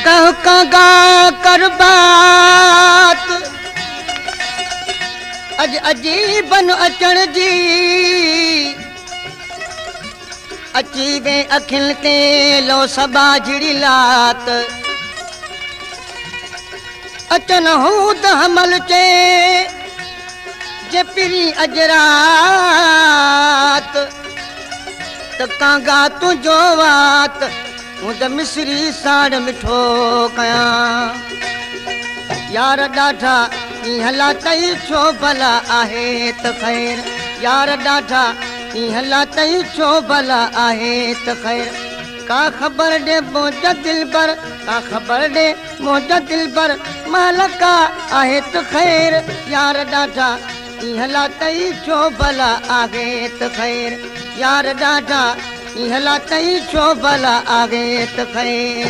कह कंगा कर बात अज अजीबन अचण जी अची वे अखिल ते लो सबा जड़ी लात अचन हूद हमल चे जे पिरी अजरात त कांगा तुझो वात हूद मिसरी साड़ मिठो कया यार डाठा हला तई छो भला आहे त खैर यार डाठा हला तई छो भला आहे त खैर का खबर दे मोजा दिल पर का खबर दे मोजा दिल पर मालका आहे त खैर यार डाठा हला तई छो भला आहे त खैर यार डाठा हला तई छो भला आहे त खैर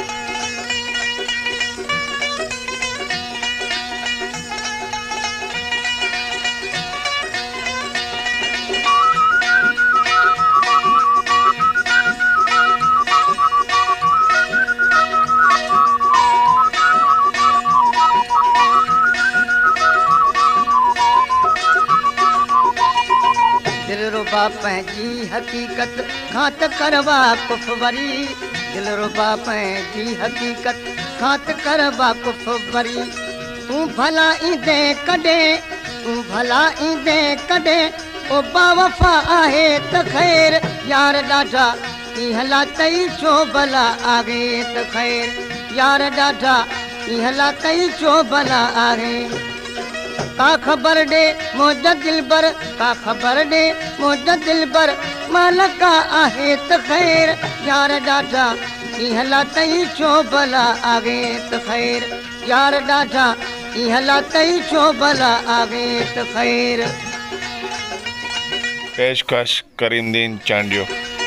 दिलरुबा पंहिंजी हकीकत खां त करवा कुफवरी दिलरुबा पंहिंजी हकीकत खां त करवा कुफवरी तूं भला ईंदे कॾहिं तूं भला ईंदे कॾहिं ओ बावफ़ा आहे त खैर यार ॾाढा हला तई छो भला आहे त खैर यार ॾाढा हला तई छो भला आहे का खबर दे मोजा दिल पर का खबर दे मोजा दिल पर मालका आहे त खैर यार ॾाढा हला तई छो भला आहे त खैर यार ॾाढा हला तई छो भला आहे त खैर पेशकश करीमदीन चांडियो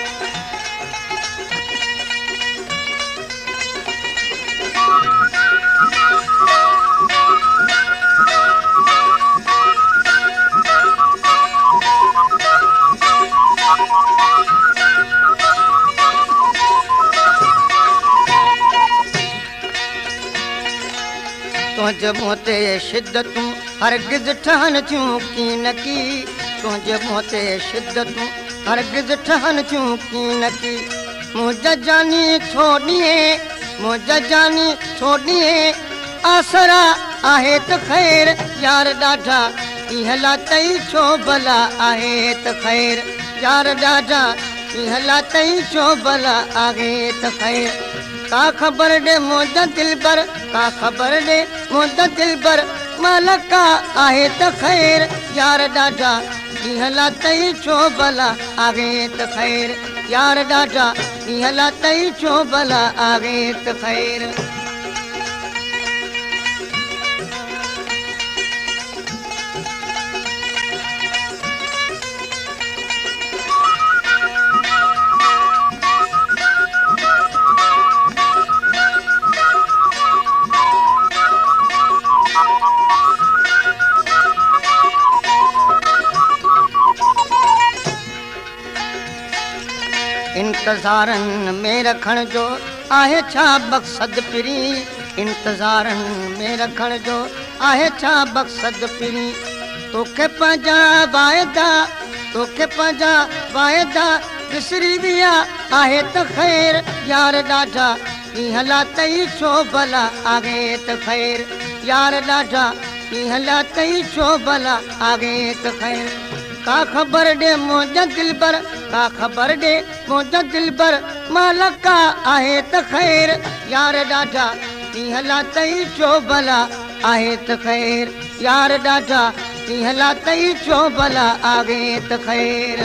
तुझे मोते शिद्दतूं हरगिज़ ठहन थियूं की न की तुझे मोते शिद्दतूं हरगिज़ ठहन थियूं की न की मुझ जानी छोड़िए मुझ जानी छोड़िए आसरा आहे त खैर यार ॾाढा हला तई छो भला आहे त खैर यार ॾाढा हला तई छो भला आहे त खैर का खबर दे मोजा दिल पर का खबर दे मोजा दिल पर मालका आहे त खैर यार ॾाढा हला तई छो भला आहे त खैर यार ॾाढा हला तई छो भला आहे त खैर इंतज़ारन में रखण जो आहे छा मक़सद पिरी इंतज़ारन में रखण जो आहे छा मक़सद पिरी तोखे पंहिंजा वाइदा तोखे पंहिंजा वाइदा विसरी विया आहे त खैर यार ॾाढा हला तई छो भला आहे त खैर यार ॾाढा हला तई छो भला आहे त खैर का खबर दे मोजा दिल पर का खबर दे मोजा दिल पर मालका आहे त खैर यार ॾाढा हला तई छो भला आहे त खैर यार ॾाढा हला तई छो भला आहे त खैर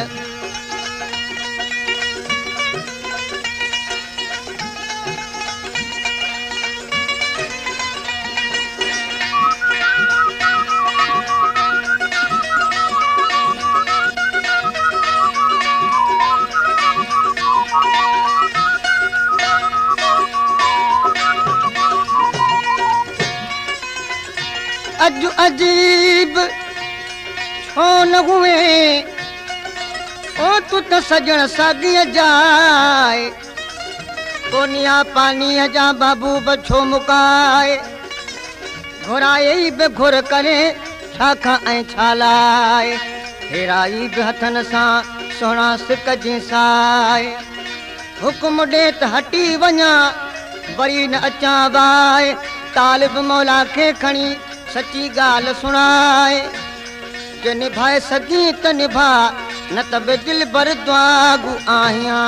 अज अजीब छो न हुए ओ तू त सजण साॻीअ जाए को दुनिया पानी जा बाबू बछो मुकाए घुराई बि घुर करे छा खां ऐं छा लाए हेराई बि हथनि सां सोना सिक जी साए हुकुम ॾे त हटी वञा वरी न अचां बाए तालिब मौला खे खणी सची ॻाल्हि सुणाए जे निभाए सघी त निभा न त बि दिल भर दुआगु आहियां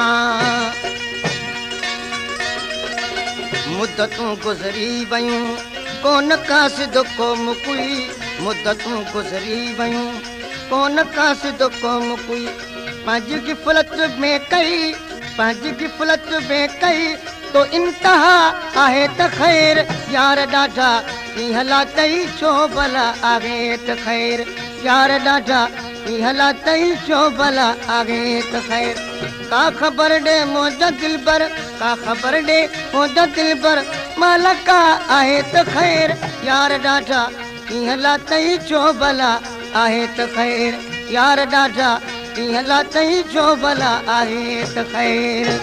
मुद्दतूं गुज़री वयूं कोन का सिधो को मुकुई मुद्दतूं गुज़री वयूं कोन का सिधो को मुकुई पंहिंजी गिफ़लत में कई पंहिंजी गिफ़लत में कई तो इंतहा आहे त ख़ैर यार ॾाढा ईअं लातई छो भला आहे त ख़ैर यार ॾाढा ईअं लातई छो भला आहे त ख़ैर का ख़बर ॾे मुंहिंजा दिलबर का ख़बर ॾे मुंहिंजा दिलबर मालका आहे त ख़ैर यार ॾाढा ईअं लातई छो भला आहे त ख़ैर यार ॾाढा ईअं लातई छो भला आहे त ख़ैर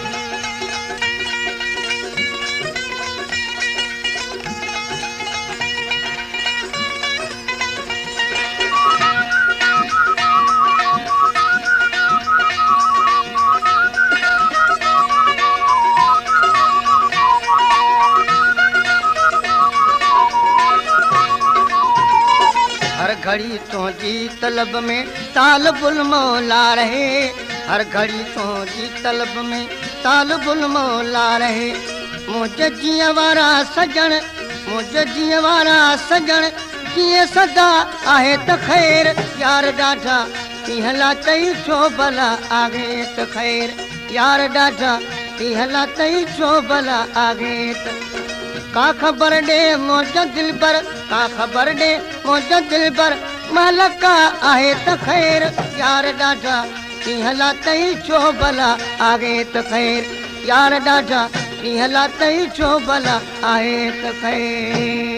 हर घड़ी तुझी तलब में तालबुल मौला रहे हर घड़ी तुझी तलब में तालबुल मौला रहे मुझे जीअं वारा सजण मुझे जीअं वारा सजण जीअं सदा आहे त ख़ैर यार ॾाढा ईअं लातई छो भला आहे त ख़ैर यार ॾाढा ईअं लातई छो भला आहे त का ख़बर ॾे मुंहिंजा दिलबर का ख़बर ॾे मुंहिंजा दिलबर मालका आहे त ख़ैर यार ॾाढा ईअं लातई छो भला आहे त ख़ैर यार ॾाढा ईअं लातई छो भला आहे त ख़ैर